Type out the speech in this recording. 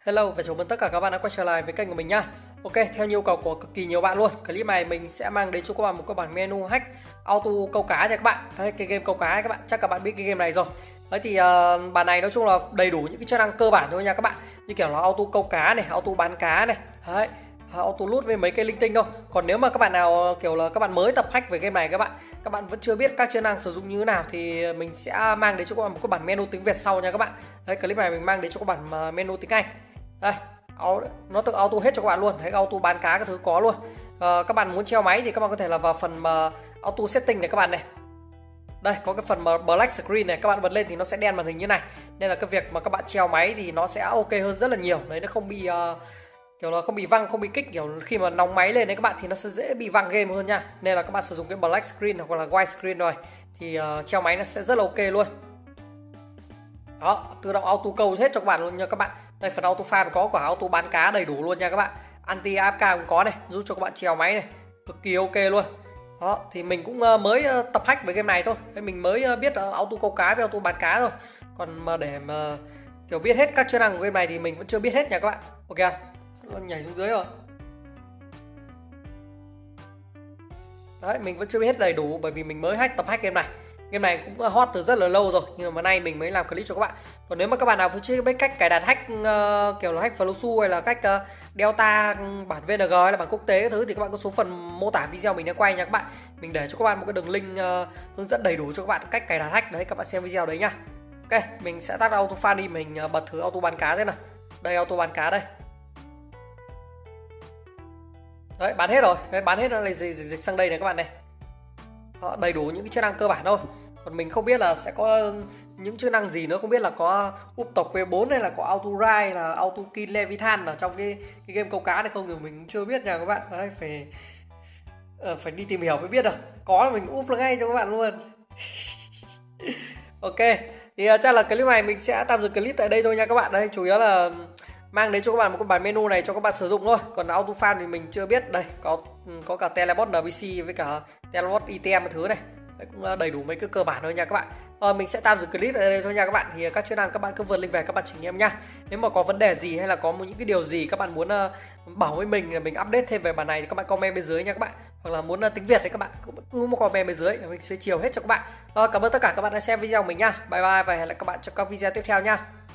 Hello và chào mừng tất cả các bạn đã quay trở lại với kênh của mình nhá. Ok, theo nhu cầu của cực kỳ nhiều bạn luôn, clip này mình sẽ mang đến cho các bạn một cái bản menu hack auto câu cá nha các bạn. Đấy, cái game câu cá các bạn, chắc các bạn biết cái game này rồi. Đấy thì bản này nói chung là đầy đủ những cái chức năng cơ bản thôi nha các bạn. Như kiểu là auto câu cá này, auto bán cá này. Đấy, auto loot với mấy cái linh tinh thôi. Còn nếu mà các bạn nào kiểu là các bạn mới tập hack về game này các bạn vẫn chưa biết các chức năng sử dụng như thế nào thì mình sẽ mang đến cho các bạn một cái bản menu tiếng Việt sau nha các bạn. Đấy, clip này mình mang đến cho các bạn menu tiếng Anh. Đây, nó tự auto hết cho các bạn luôn. Thấy auto bán cá các thứ có luôn. Các bạn muốn treo máy thì các bạn có thể là vào phần mà auto setting này các bạn này. Đây có cái phần mà black screen này, các bạn bật lên thì nó sẽ đen màn hình như này. Nên là cái việc mà các bạn treo máy thì nó sẽ ok hơn rất là nhiều. Đấy, nó không bị kiểu là không bị văng, không bị kích, kiểu khi mà nóng máy lên đấy các bạn thì nó sẽ dễ bị văng game hơn nha. Nên là các bạn sử dụng cái black screen hoặc là white screen rồi thì treo máy nó sẽ rất là ok luôn. Đó, tự động auto câu hết cho các bạn luôn nha các bạn. Đây, phần auto farm có quả auto bán cá đầy đủ luôn nha các bạn. Anti AFK cũng có này, giúp cho các bạn treo máy này, cực kỳ ok luôn. Đó, thì mình cũng mới tập hack về game này thôi. Mình mới biết auto câu cá với auto bán cá thôi. Còn mà để mà kiểu biết hết các chức năng của game này thì mình vẫn chưa biết hết nha các bạn. Ok, nhảy xuống dưới rồi. Đấy, mình vẫn chưa biết hết đầy đủ bởi vì mình mới tập hack game này. Game này cũng hot từ rất là lâu rồi nhưng mà nay mình mới làm clip cho các bạn. Còn nếu mà các bạn nào chưa biết cách cài đặt hack kiểu là hack Flusu hay là cách Delta bản VNG hay là bản quốc tế thứ thì các bạn có xuống phần mô tả video mình đã quay nha các bạn. Mình để cho các bạn một cái đường link hướng dẫn đầy đủ cho các bạn cách cài đặt hack đấy, các bạn xem video đấy nhá. Ok, mình sẽ tắt auto fan đi, mình bật thử auto bán cá thế nào. Đây, auto bán cá đây. Đấy, bán hết rồi. Đấy, bán hết nó lại dịch sang đây này các bạn này. Đó, đầy đủ những cái chức năng cơ bản thôi. Còn mình không biết là sẽ có những chức năng gì nữa, không biết là có úp tộc V4 hay là có auto ride là auto kill leviathan ở trong cái game câu cá này không thì mình cũng chưa biết nha các bạn. Đấy, phải đi tìm hiểu mới biết được. Có là mình úp ngay cho các bạn luôn. Ok, thì chắc là clip này mình sẽ tạm dừng clip tại đây thôi nha các bạn. Đây chủ yếu là mang đến cho các bạn một cái bản menu này cho các bạn sử dụng thôi. Còn auto farm thì mình chưa biết. Đây có cả teleport NPC với cả teleport item và thứ này. Đấy, cũng đầy đủ mấy cái cơ bản thôi nha các bạn. Mình sẽ tạm dừng clip ở đây thôi nha các bạn. Thì các chức năng các bạn cứ vượt link về các bạn chỉnh em nhá. Nếu mà có vấn đề gì hay là có những cái điều gì các bạn muốn bảo với mình update thêm về bản này thì các bạn comment bên dưới nha các bạn. Hoặc là muốn tiếng Việt thì các bạn cũng cứ một comment bên dưới, mình sẽ chiều hết cho các bạn. Cảm ơn tất cả các bạn đã xem video của mình nha. Bye bye và hẹn gặp lại các bạn trong các video tiếp theo nha.